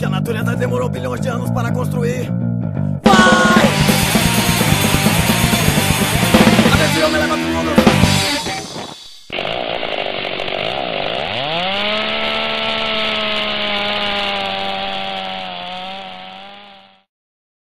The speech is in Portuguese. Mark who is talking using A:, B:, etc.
A: que a natureza demorou bilhões de anos para construir. Vai!